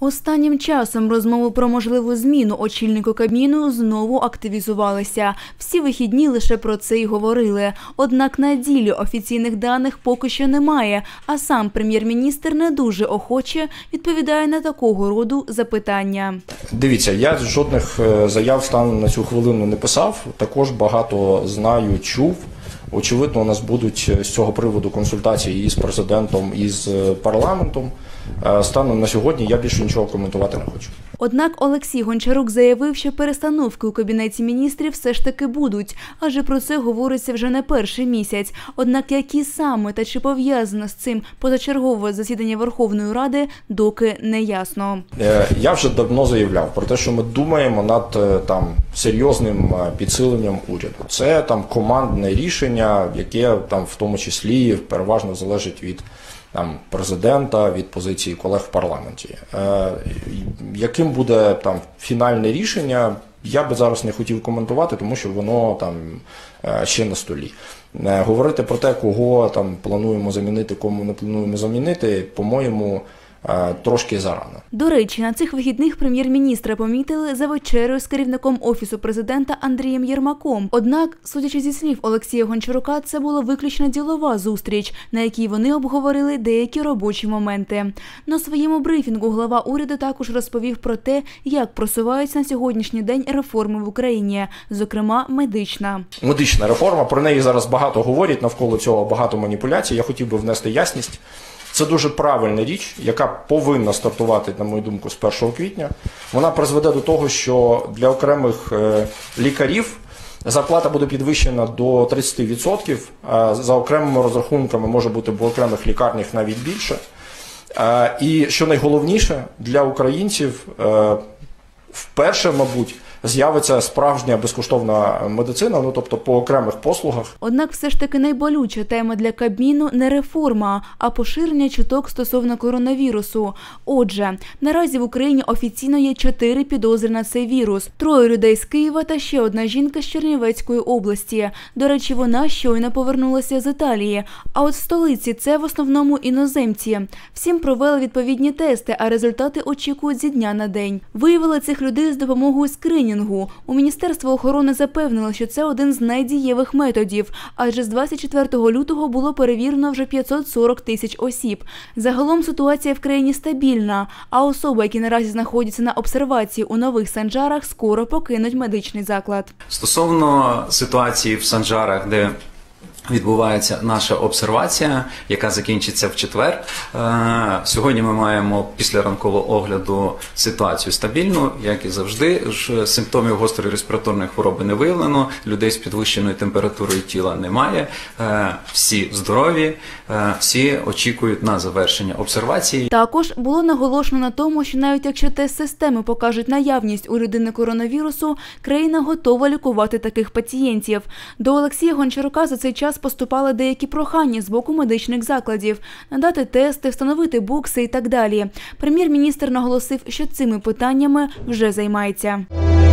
Останнім часом розмови про можливу зміну очільнику Кабміну знову активізувалися. Всі вихідні лише про це й говорили. Однак на ділі офіційних даних поки що немає, а сам прем'єр-міністр не дуже охоче відповідає на такого роду запитання. Дивіться, я жодних заяв станом на цю хвилину не писав, також багато знаю, чув. Очевидно, у нас будуть з цього приводу консультації із президентом, і з парламентом. Станом на сьогодні я більше нічого коментувати не хочу. Однак Олексій Гончарук заявив, що перестановки у Кабінеті міністрів все ж таки будуть, адже про це говориться вже не перший місяць. Однак які саме та чи пов'язано з цим позачергове засідання Верховної Ради, доки не ясно. Я вже давно заявляв про те, що ми думаємо над серйозним підсиленням уряду. Це командне рішення, яке в тому числі переважно залежить від президента, від позиції колег в парламенті. Яким буде фінальне рішення, я би зараз не хотів коментувати, тому що воно ще на столі. Говорити про те, кого плануємо замінити, кому не плануємо замінити, по-моєму, трошки зарано. До речі, на цих вихідних прем'єр-міністра помітили за вечерею з керівником Офісу президента Андрієм Єрмаком. Однак, судячи зі слів Олексія Гончарука, це була виключно ділова зустріч, на якій вони обговорили деякі робочі моменти. На своєму брифінгу глава уряду також розповів про те, як просуваються на сьогоднішній день реформи в Україні, зокрема медична. Медична реформа, про неї зараз багато говорять, навколо цього багато маніпуляцій. Я хотів би внести ясність. Це дуже правильна річ, яка повинна стартувати, на мою думку, з 1 квітня. Вона призведе до того, що для окремих лікарів зарплата буде підвищена до 30%, а за окремими розрахунками може бути в окремих лікарнях навіть більше. І що найголовніше, для українців вперше, мабуть, з'явиться справжня безкоштовна медицина, тобто по окремих послугах. Однак все ж таки найболюча тема для Кабміну не реформа, а поширення чуток стосовно коронавірусу. Отже, наразі в Україні офіційно є 4 підозри на цей вірус. 3 людей з Києва та ще одна жінка з Чернівецької області. До речі, вона щойно повернулася з Італії. А от в столиці це в основному іноземці. Всім провели відповідні тести, а результати очікують зі дня на день. Виявили цих людей з допомогою скринінгу. У Міністерства охорони запевнили, що це один з найдієвих методів, адже з 24 лютого було перевірено вже 540 тисяч осіб. Загалом ситуація в країні стабільна, а особи, які наразі знаходяться на обсервації у Нових Санжарах, скоро покинуть медичний заклад. Стосовно ситуації в Санжарах, де відбувається наша обсервація, яка закінчиться в четвер. Сьогодні ми маємо після ранкового огляду ситуацію стабільну, як і завжди. Симптомів гострої респіраторної хвороби не виявлено, людей з підвищеною температурою тіла немає, всі здорові, всі очікують на завершення обсервації. Також було наголошено на тому, що навіть якщо тест-системи покажуть наявність у людини коронавірусу, країна готова лікувати таких пацієнтів. До Олексія Гончарука за цей час поступали деякі прохання з боку медичних закладів – надати тести, встановити бокси і так далі. Прем'єр-міністр наголосив, що цими питаннями вже займається.